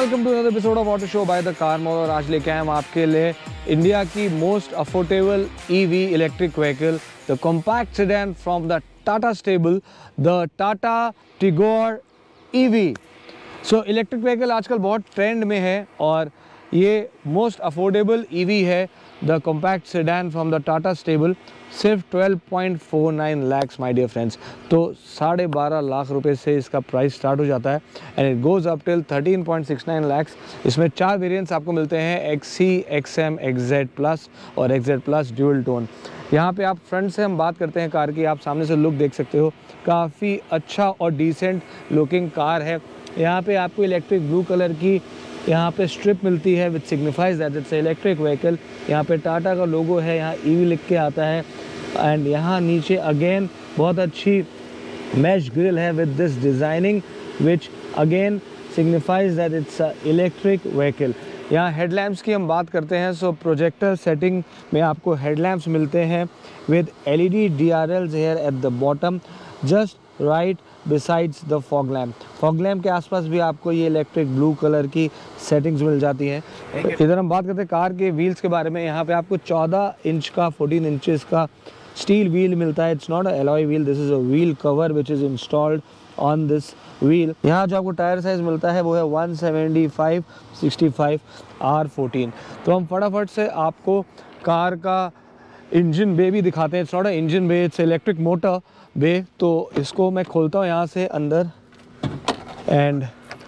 Welcome to another episode of auto show by the car mall. और आज लेके आए हम आपके लिए इंडिया की most affordable EV electric vehicle, the compact sedan from the Tata stable, the Tata Tigor EV. So electric vehicle आजकल बहुत ट्रेंड में है और ये मोस्ट अफोर्डेबल ईवी है, the compact sedan from the Tata stable. सिर्फ 12.49 लाख्स माय डियर फ्रेंड्स। तो 12.5 लाख रुपए से इसका प्राइस स्टार्ट हो जाता है and it goes up till 13.69 lakhs. इसमें 4 वेरिएंट्स आपको मिलते हैं, XC, XM, XZ प्लस और XZ प्लस ड्यूल टोन। यहाँ पे आप फ्रंट से हम बात करते हैं कार की, आप सामने से लुक देख सकते हो, काफ़ी अच्छा और डिसेंट लुकिंग कार है। यहाँ पे आपको इलेक्ट्रिक ब्लू कलर की यहाँ पे स्ट्रिप मिलती है which signifies that it's electric vehicle. यहाँ पे टाटा का लोगो है, यहाँ ईवी लिख के आता है एंड यहाँ नीचे अगेन बहुत अच्छी मैश ग्रिल है with this designing which again signifies that it's electric vehicle. यहाँ हेडलैम्प्स की हम बात करते हैं, सो प्रोजेक्टर सेटिंग में आपको हेडलैम्प्स मिलते हैं with LED DRLs here at the bottom just right besides the fog lamp. Fog lamp के आसपास भी आपको ये इलेक्ट्रिक ब्लू कलर की सेटिंग्स मिल जाती हैं। इधर हम बात करते हैं कार के व्हील्स के बारे में। यहाँ पे आपको 14 इंच का 14 इंचेस का स्टील व्हील मिलता है। It's not a alloy wheel, this is a wheel cover which is installed on this wheel. यहाँ जो आपको टायर साइज़ मिलता है वो है 175/65 R14। तो हम फटाफट से आपको कार का इंजन बे भी दिखाते हैं। It's not a engine bay, it's electric motor bay. तो इसको मैं खोलता हूँ यहाँ से अंदर and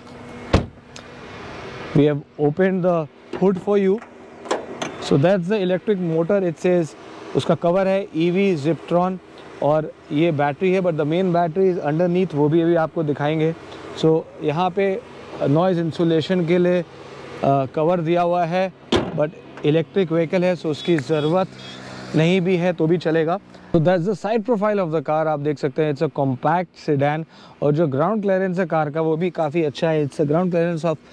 we have opened the hood for you. So that's the electric motor. It says, उसका कवर है EV Ziptron और ये बैटरी है, but the main battery is underneath, वो भी अभी आपको दिखाएंगे। सो यहाँ पे नॉइज़ इंसुलेशन के लिए कवर दिया हुआ है, बट इलेक्ट्रिक व्हीकल है सो उसकी ज़रूरत नहीं भी है तो भी चलेगा। तो that's the side profile of the car. आप देख सकते हैं इट्स अ कॉम्पैक्ट सेडान और जो ग्राउंड क्लियरेंस है कार का वो भी काफ़ी अच्छा है। It's a ground clearance of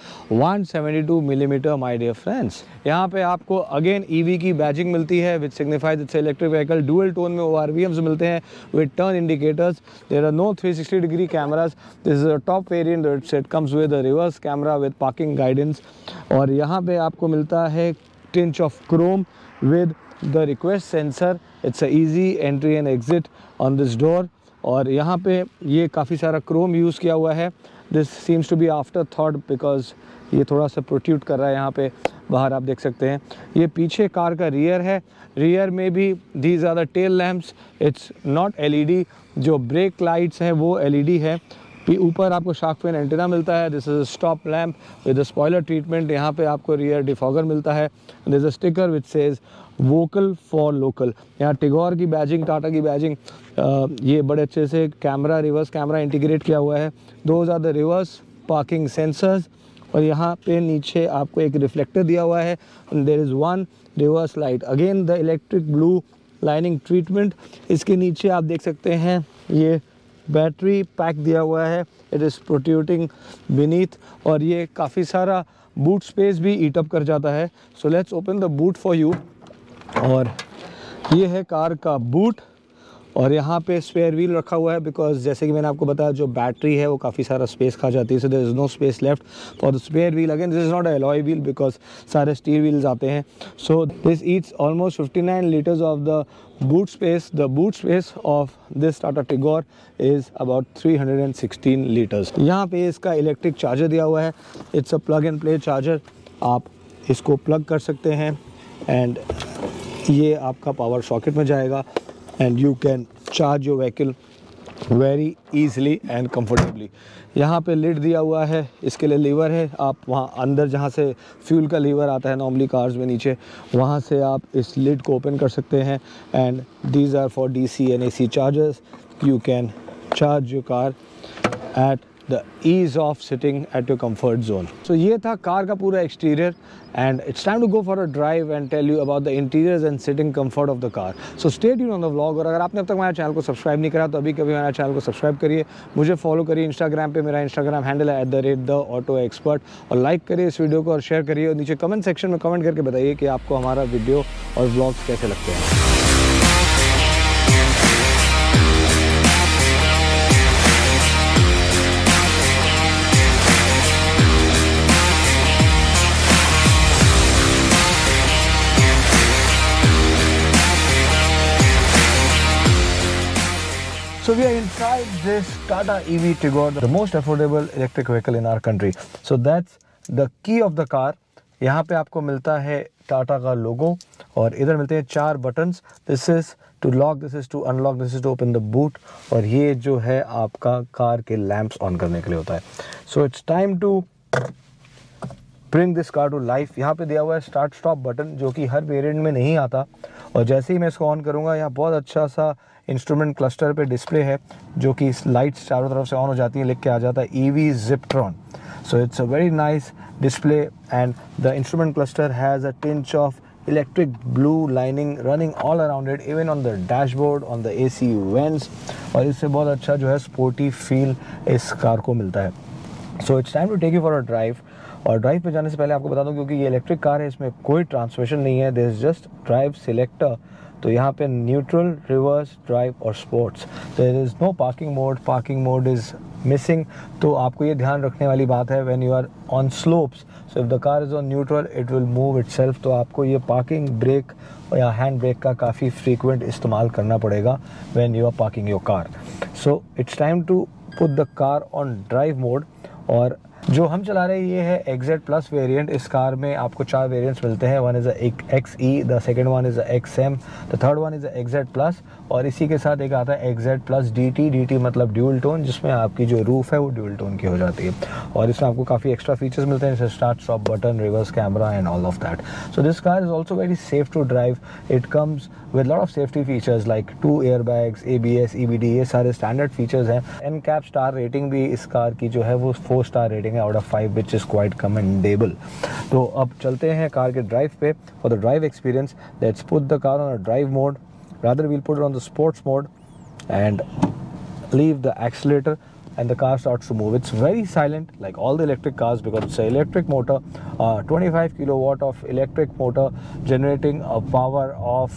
172 millimetre my dear friends. यहाँ पे आपको अगेन EV की बैजिंग मिलती है which signifies it's electric vehicle. Dual tone में ORVMs मिलते हैं with turn indicators. There are no 360 degree cameras. This is a top variant, it comes with a reverse camera with parking guidance. और यहाँ पे आपको मिलता है tinge of chrome with the request sensor. It's a easy entry and exit on this door. और यहाँ पे ये काफ़ी सारा क्रोम यूज़ किया हुआ है। This seems to be after thought because ये थोड़ा सा प्रोट्यूट कर रहा है यहाँ पे बाहर, आप देख सकते हैं। ये पीछे कार का रियर है, रियर में भी these are the tail lamps. It's not LED। जो ब्रेक लाइट्स हैं वो LED है। ऊपर आपको शार्क फिन एंटीना मिलता है। This is stop lamp with spoiler treatment. यहाँ पे आपको रियर डिफॉगर मिलता है। This is a sticker which says vocal for local. यहाँ टिगोर की बैजिंग, टाटा की बैजिंग, ये बड़े अच्छे से कैमरा, रिवर्स कैमरा इंटीग्रेट किया हुआ है। Those are the reverse parking sensors. और यहाँ पे नीचे आपको एक रिफ्लेक्टर दिया हुआ है। There is one reverse light, again the electric blue lining treatment. इसके नीचे आप देख सकते हैं ये बैटरी पैक दिया हुआ है, इट इज़ प्रोट्यूटिंग बीनीथ। और ये काफ़ी सारा बूट स्पेस भी ईट अप कर जाता है। So let's open the boot for you. और ये है कार का बूट और यहाँ पे स्पेयर व्हील रखा हुआ है बिकॉज जैसे कि मैंने आपको बताया जो बैटरी है वो काफ़ी सारा स्पेस खा जाती है। So there is no space left for the spare wheel. Again this is not alloy wheel because सारे स्टील व्हील्स आते हैं। So this eats almost 59 litres of the boot space. The boot space of this Tata Tigor is about 316 liters. यहाँ पे इसका electric charger दिया हुआ है। It's a plug and play charger. आप इसको प्लग कर सकते हैं एंड ये आपका पावर सॉकेट में जाएगा and you can charge your vehicle very easily and comfortably. यहाँ पे लिड दिया हुआ है, इसके लिए लीवर है। आप वहाँ अंदर जहाँ से फ्यूल का लीवर आता है नॉर्मली कार्स में नीचे, वहाँ से आप इस लिड को ओपन कर सकते हैं and these are for DC and AC chargers. You can charge your car at the ease of sitting at your comfort zone. So ये था कार का पूरा exterior and it's time to go for a drive and tell you about the interiors and sitting comfort of the car. So stay tuned on the vlog. और अगर आपने अब तक हमारे चैनल को सब्सक्राइब नहीं करा तो अभी कभी हमारे चैनल को सब्सक्राइब करिए, मुझे फॉलो करिए इंस्टाग्राम पे, मेरा इंस्टाग्राम हैंडल है @theautoexpert। और लाइक करिए इस वीडियो को और शेयर करिए और नीचे कमेंट सेक्शन में कमेंट करके बताइए कि आपको हमारा वीडियो और व्लॉग्स कैसे लगते हैं। So we are inside this Tata EV Tigor, the most affordable electric vehicle in our country. So that's the key of the car. यहाँ पे आपको मिलता है टाटा का लोगो और इधर मिलते हैं 4 buttons. This is to lock, this is to unlock, this is to open the boot, और ये जो है आपका कार के लैंप्स ऑन करने के लिए होता है. So it's time to bring this car to life. यहाँ पे दिया हुआ है स्टार्ट स्टॉप बटन, जो कि हर वेरिएंट में नहीं आता, और जैसे ही मैं इसको ऑन करूँगा यहाँ बहुत अच्छा सा इंस्ट्रूमेंट क्लस्टर पे डिस्प्ले है, जो कि लाइट्स चारों तरफ से ऑन हो जाती हैं, लिख के आ जाता है EV Ziptron. So it's a very nice display, and the instrument cluster has a tinge of electric blue lining running all around it, even on the dashboard, on the AC vents, और इससे बहुत अच्छा जो है sporty feel इस car को मिलता है. So it's time to take you for a drive. और ड्राइव पे जाने से पहले आपको बता दूं, क्योंकि ये इलेक्ट्रिक कार है, इसमें कोई ट्रांसमिशन नहीं है, there is just drive selector. तो यहाँ पे न्यूट्रल, रिवर्स, ड्राइव और sports. There is no parking mode is missing. तो आपको ये ध्यान रखने वाली बात है when you are on slopes. So if the car is on neutral it will move itself. तो आपको ये पार्किंग ब्रेक या हैंड ब्रेक का काफ़ी फ्रीक्वेंट इस्तेमाल करना पड़ेगा when you are parking your car. So it's time to put the car on drive mode. और जो हम चला रहे हैं ये है XZ Plus वेरिएंट. इस कार में आपको 4 वेरिएंट्स मिलते हैं. One is XE, the second one is XM, the third one is XZ Plus, और इसी के साथ एक आता है XZ Plus DT मतलब ड्यूल टोन, जिसमें आपकी जो रूफ है वो ड्यूल टोन की हो जाती है. और इसमें आपको काफ़ी एक्स्ट्रा फीचर्स मिलते हैं, जैसे start stop button, reverse camera and all of that. So this car is also very safe to drive. It comes with lot of safety features like 2 airbags, ABS, EBD, ये सारे standard features हैं. NCAP star rating भी इस car की जो है वो 4 star rating है out of 5, which is quite commendable. तो अब चलते हैं कार के ड्राइव पे. For the drive experience, let's put the car on a drive mode. Rather we'll put it on the sports mode and leave the accelerator, and the car starts to move. It's very silent like all the electric cars because it's an electric motor, 25 kilowatt of electric motor generating a power of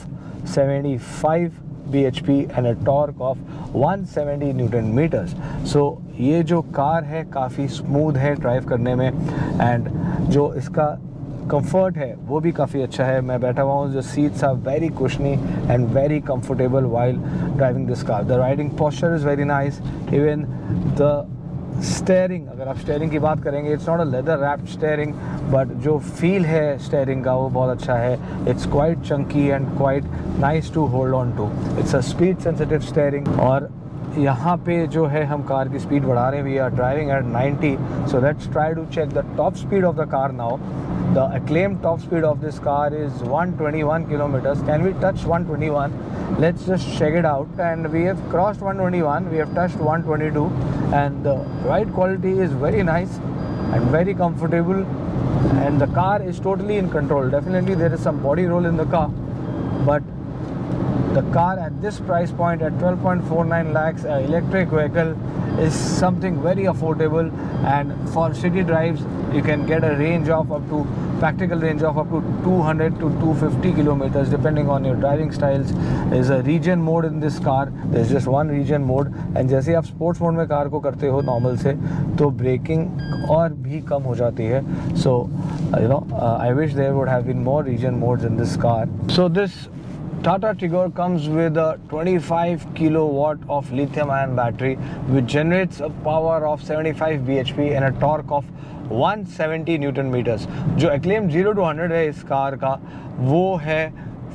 75 bhp and a torque of 170 Newton meters. So ये जो car है काफ़ी smooth है drive करने में, and जो इसका comfort है वो भी काफ़ी अच्छा है. मैं बैठा हुआ हूँ, जो seats are very cushiony and very comfortable while driving this car. The riding posture is very nice. Even the steering, अगर आप स्टेयरिंग की बात करेंगे, it's not a leather wrapped steering, but जो फील है स्टेयरिंग का वो बहुत अच्छा है. It's quite chunky and quite nice to hold on to. It's a speed sensitive steering. और यहाँ पे जो है हम कार की स्पीड बढ़ा रहे हैं. We are driving at 90. So let's try to check the top speed of the car now. The acclaimed top speed of this car is 121 kilometers. Can we touch 121? Let's just check it out. And we have crossed 121. We have touched 122. And the ride quality is very nice and very comfortable. And the car is totally in control. Definitely there is some body roll in the car. But the car at this price point at 12.49 lakhs, electric vehicle, is something very affordable. And for city drives you can get a range of up to practical range of up to 200 to 250 kilometers depending on your driving styles. There is a region mode in this car. There is just one region mode, and जैसे आप sports mode में car को करते हो normal से, तो breaking और भी कम हो जाती है. So I wish there would have been more region modes in this car. So this Tata Tigor comes with a 25 kilowatt of lithium-ion battery, which generates a power of 75 bhp and a torque of 170 Newton meters. जो acclaimed 0 to 100 है इस car का, वो है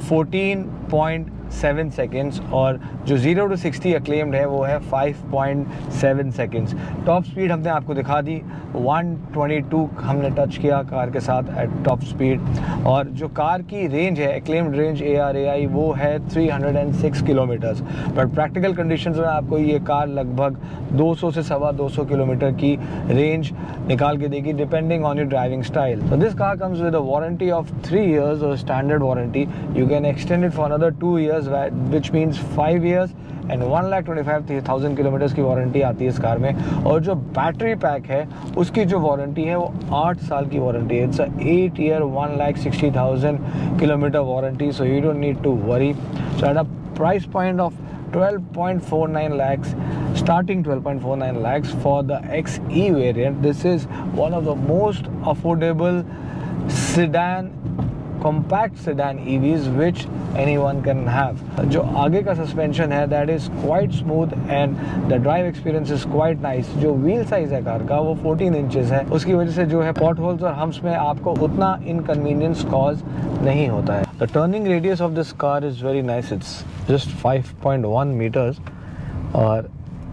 14.7 seconds, और जो 0 to 60 acclaimed है वो है 5.7 seconds. टॉप स्पीड हमने आपको दिखा दी, 122 हमने टच किया कार के साथ एट टॉप स्पीड. और जो कार की रेंज है, acclaimed रेंज ARAI, वो है 306 किलोमीटर्स. बट प्रैक्टिकल कंडीशंस में आपको ये कार लगभग 200 से 225 किलोमीटर की रेंज निकाल के देगी, depending on your driving style. So this car comes with a warranty of 3 years or standard warranty. You can extend it for another 2 years, which means 5 years and 1,25,000 kilometres की warranty आती है इस car में. और जो battery pack है उसकी जो वारंटी है वो 8 साल की वारंटी है. It's 8 year 1,60,000 kilometre warranty. So you don't need to worry. So at a price point of 12.49 lakhs, starting 12.49 lakhs for the XE variant, this is one of the most affordable sedan compact sedan EVs which anyone can have. जो आगे का suspension है that is quite smooth and the drive experience is quite nice. जो wheel size है car का वो 14 inches है, उसकी वजह से जो है potholes और humps में आपको उतना inconvenience cause नहीं होता है. The turning radius of this car is very nice. It's just 5.1 meters. और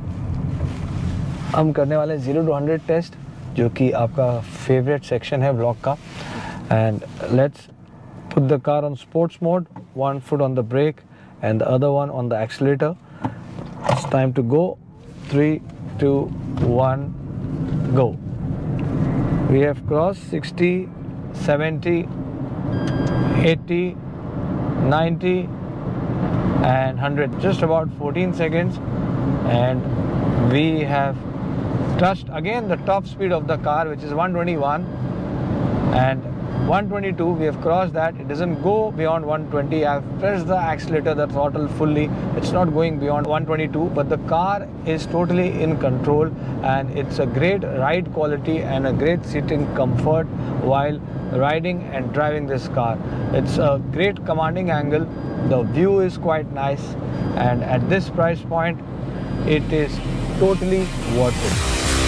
हम करने वाले 0 to 100 टेस्ट, जो कि आपका फेवरेट सेक्शन है ब्लॉग का. And let's put the car on sports mode, one foot on the brake and the other one on the accelerator. It's time to go. 3, 2, 1, go. We have crossed 60, 70, 80, 90 and 100. Just about 14 seconds and we have touched again the top speed of the car, which is 121, and 122 we have crossed that. It doesn't go beyond 120. I have pressed the accelerator, the throttle fully. It's not going beyond 122, but the car is totally in control and it's a great ride quality and a great sitting comfort while riding and driving this car. It's a great commanding angle. The view is quite nice, and at this price point it is totally worth it.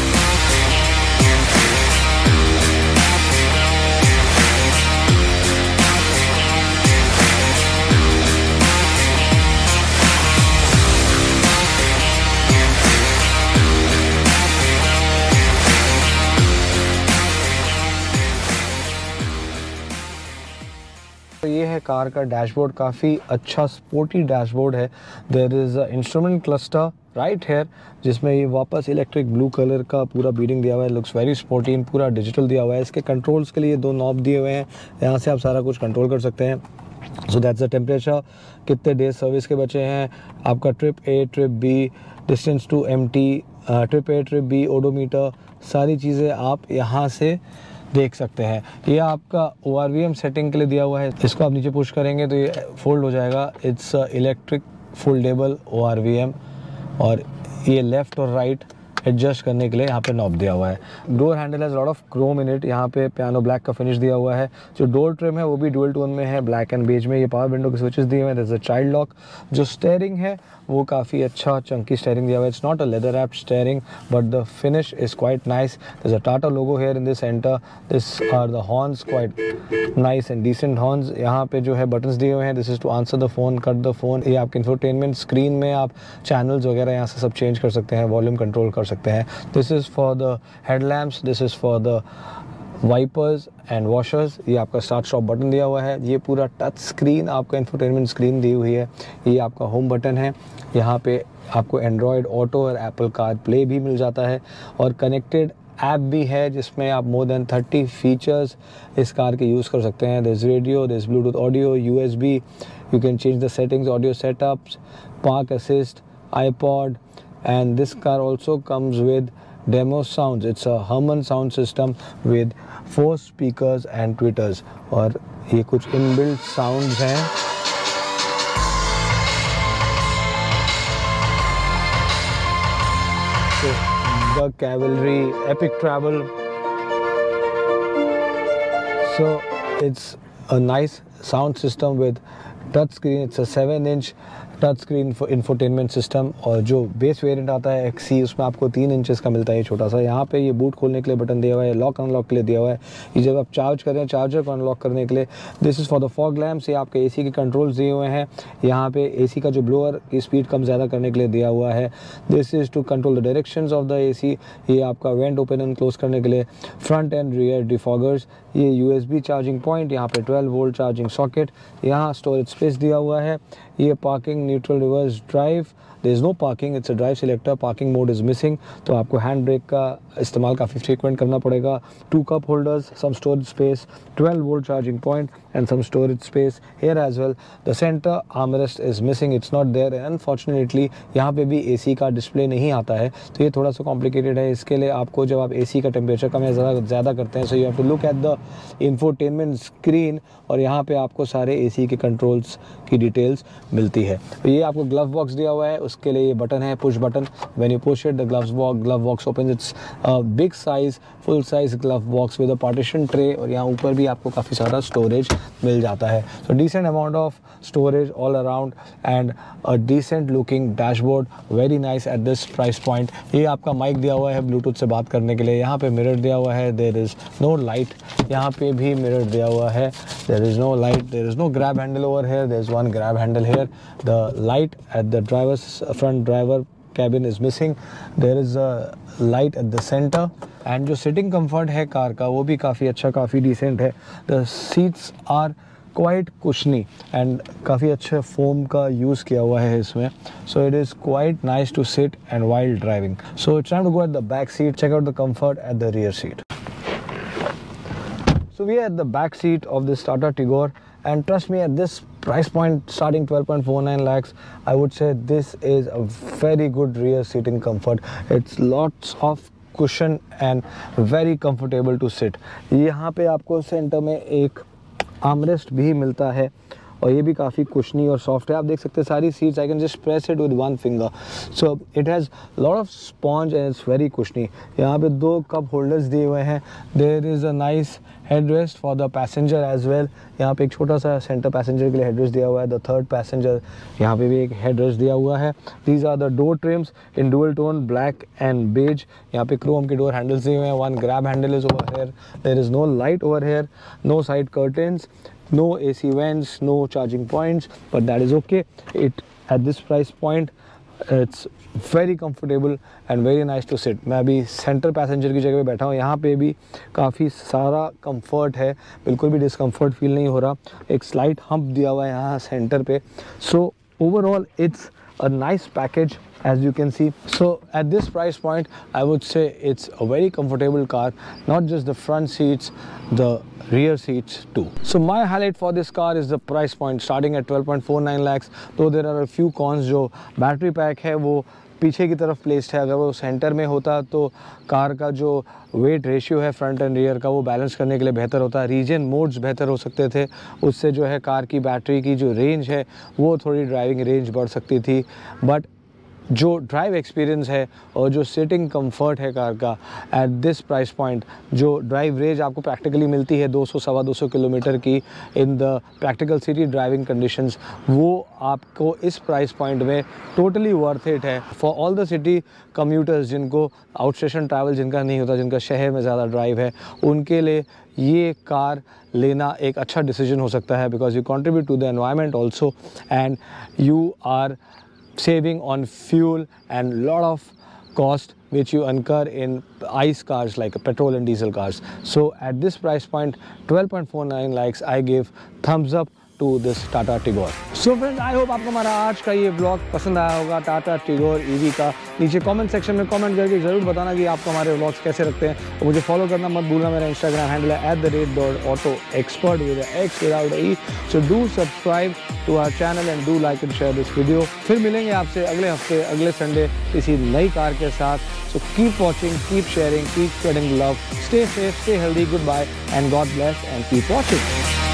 ये है car का dashboard, काफ़ी अच्छा sporty dashboard है. There is a instrument cluster right here, जिसमें ये वापस electric blue colour का पूरा बीडिंग दिया हुआ है. लुक्स वेरी स्पोर्टी, पूरा डिजिटल दिया हुआ है. इसके कंट्रोल्स के लिए 2 नॉब दिए हुए हैं, यहाँ से आप सारा कुछ कंट्रोल कर सकते हैं. सो दैट्स द टेम्परेचर, कितने डेज सर्विस के बचे हैं, आपका trip A, trip B, distance to empty, trip A, trip B, odometer, सारी चीज़ें आप यहाँ से देख सकते हैं. ये आपका ORVM सेटिंग के लिए दिया हुआ है. इसको आप नीचे पुश करेंगे तो ये फोल्ड हो जाएगा. इट्स इलेक्ट्रिक फोल्डेबल ORVM, और ये लेफ़्ट और राइट एडजस्ट करने के लिए यहाँ पे नॉब दिया हुआ है. Door handle has lot of chrome in it. यहाँ पे पियानो ब्लैक का फिनिश दिया हुआ है. जो डोर ट्रिम है वो भी डुअल टोन में है, ब्लैक एंड बेज में. ये पावर विंडो के स्विचेस दिए हुए हैं. There is a child lock. जो स्टेयरिंग है वो काफ़ी अच्छा चंकी स्टेयरिंग दिया हुआ है. It's not a leather wrapped steering but the finish is quite nice. There is a Tata logo here in the centre. This are the horns, quite nice and decent horns. यहाँ पे जो है buttons दिए हुए हैं. This is to answer the phone, cut the phone. ये आपके infotainment screen में आप चैनल्स वगैरह यहाँ से सब चेंज कर सकते हैं, वॉल्यूम कंट्रोल कर सकते हैं. This is for the headlamps, this is for the wipers and washers. ये आपका स्टार्ट स्टॉप बटन दिया हुआ है. ये पूरा टच स्क्रीन आपका इंफोटेनमेंट स्क्रीन दी हुई है. ये आपका होम बटन है. यहाँ पे आपको एंड्रॉयड ऑटो और एप्पल कार प्ले भी मिल जाता है, और कनेक्टेड ऐप भी है जिसमें आप मोर देन 30 फीचर्स इस कार के यूज़ कर सकते हैं. This radio, this Bluetooth audio, USB, you can change the settings, audio setups, park assist, iPod, and this car also comes with demo sounds. It's a Harman sound system with 4 speakers and tweeters, और ये कुछ inbuilt sounds हैं. The Cavalry, Epic Travel. So it's a nice sound system with touch screen. It's a 7-inch touch screen infotainment system, और जो base variant आता है XC उसमें आपको 3 इंचेस का मिलता है छोटा सा. यहाँ पे ये बूट खोलने के लिए बटन दिया हुआ है, लॉक अनलॉक के लिए दिया हुआ है. ये जब आप चार्ज कर रहे हैं, चार्जर को अनलॉक करने के लिए. This is for the fog lamps. ये आपके AC के कंट्रोल्स दिए हुए हैं. यहाँ पे AC का जो ब्लोअर की स्पीड कम ज़्यादा करने के लिए दिया हुआ है. This is to control the directions of the AC. ये आपका वेंट ओपन एंड क्लोज करने के लिए. Front and rear defoggers. ये USB चार्जिंग पॉइंट, यहाँ पे 12 वोल्ट चार्जिंग सॉकेट. यहाँ स्टोरेज स्पेस दिया हुआ है. ये parking, neutral, reverse drive. There is no parking, it's a drive selector. Parking mode is missing, तो आपको हैंड ब्रेक का इस्तेमाल काफ़ी फ्रीक्वेंट करना पड़ेगा. 2 cup holders, some storage space, 12 volt charging point and some storage space here as well. The center armrest is missing, it's not there, and unfortunately यहाँ पे भी AC का डिस्प्ले नहीं आता है, तो ये थोड़ा सा कॉम्प्लिकेटेड है. इसके लिए आपको जब आप AC का टेम्परेचर कम या ज़्यादा करते हैं, so you have to look at the infotainment screen, और यहाँ पे आपको सारे AC के कंट्रोल्स की डिटेल्स मिलती है. तो ये आपको ग्लव बॉक्स दिया हुआ है, उसके लिए ये बटन है, push button. When you push it, the glove box open. It's big size, full size glove box with a partition tray, और यहाँ ऊपर भी आपको काफ़ी सारा स्टोरेज मिल जाता है। So decent amount of storage all around and a decent looking dashboard, very nice at this price point. ये आपका माइक दिया हुआ है ब्लूटूथ से बात करने के लिए, यहाँ पे मिरर दिया हुआ है, देयर इज़ नो लाइट, यहाँ पे भी मिरर दिया हुआ है, there is no light, there is no grab handle over here, there is one grab handle here, the light at the driver's front driver cabin is missing, there is a light at the center and जो sitting comfort है car का वो भी काफ़ी अच्छा, काफ़ी decent है। The seats are quite cushiony and काफ़ी अच्छा फोम का यूज़ किया हुआ है इसमें, so it is quite nice to sit and while driving. So it's time to go at the back seat, check out the comfort at the rear seat. So we are at the back seat of this Tata Tigor, and trust me, at this price point starting 12.49 lakhs, I would say this is a very good rear seating comfort. It's lots of cushion and very comfortable to sit. यहाँ पे आपको centre में एक armrest भी मिलता है और ये भी काफ़ी कुशनी और सॉफ्ट है। आप देख सकते हैं सारी seats, I can just press it with one finger, so it has lot of sponge and it's very cushiony. यहाँ पे 2 कप होल्डर्स दिए हुए हैं, there is a nice headrest for the passenger as well. यहाँ पे एक छोटा सा सेंटर पैसेंजर के लिए हेडरेस्ट दिया हुआ है, द थर्ड पैसेंजर यहाँ पे भी एक हेडरेस्ट दिया हुआ है। These are the door trims in dual tone black and beige. यहाँ पे क्रोम के डोर हैंडल्स दिए हुए हैं, one grab handle is over here, there is no light over here, no side curtains, no AC vents, no charging points, but that is okay. It at this price point, it's very comfortable and very nice to sit. मैं अभी centre passenger की जगह पे बैठा हूँ, यहाँ पे भी काफ़ी सारा कंफर्ट है, बिल्कुल भी डिस्कम्फर्ट फील नहीं हो रहा। एक स्लाइट हम्प दिया हुआ है यहाँ सेंटर पे, so overall it's a nice package as you can see. So at this price point I would say it's a very comfortable car, not just the front seats, the rear seats too. So my highlight for this car is the price point starting at 12.49 lakhs. Though there are a few cons, जो battery pack है वो पीछे की तरफ placed है, अगर वो centre में होता तो कार का जो वेट रेशियो है फ्रंट एंड रियर का वो बैलेंस करने के लिए बेहतर होता है। रीजन मोड्स बेहतर हो सकते थे, उससे जो है कार की बैटरी की जो रेंज है वो थोड़ी ड्राइविंग रेंज बढ़ सकती थी, बट जो ड्राइव एक्सपीरियंस है और जो सिटिंग कंफर्ट है कार का एट दिस प्राइस पॉइंट, जो ड्राइव रेंज आपको प्रैक्टिकली मिलती है 200-250 किलोमीटर की in the practical city driving conditions, वो आपको इस प्राइस पॉइंट में टोटली वर्थ इट है for all the city commuters जिनको आउट स्टेशन ट्रैवल जिनका नहीं होता, जिनका शहर में ज़्यादा ड्राइव है, उनके लिए ये कार लेना एक अच्छा डिसीजन हो सकता है, because you contribute to the environment also and you are saving on fuel and lot of cost which you incur in ICE cars like petrol and diesel cars. So at this price point 12.49 lakhs, I give thumbs up to this Tata Tigor. So friends, I hope आपको हमारा आज का ये blog पसंद आया होगा Tata Tigor EV का। नीचे कमेंट सेक्शन में कमेंट करके ज़रूर बताना कि आपको हमारे ब्लॉग्स कैसे लगते हैं, और मुझे फॉलो करना मत भूलना। मेरा इंस्टाग्राम हैंडल है @AutoExpert with a X without a E. So do subscribe to our channel and do like and share this video. फिर मिलेंगे आपसे अगले हफ्ते अगले संडे किसी नई कार के साथ। So keep watching, keep sharing, keep spreading love. Stay safe, stay healthy. Goodbye and God bless and keep watching.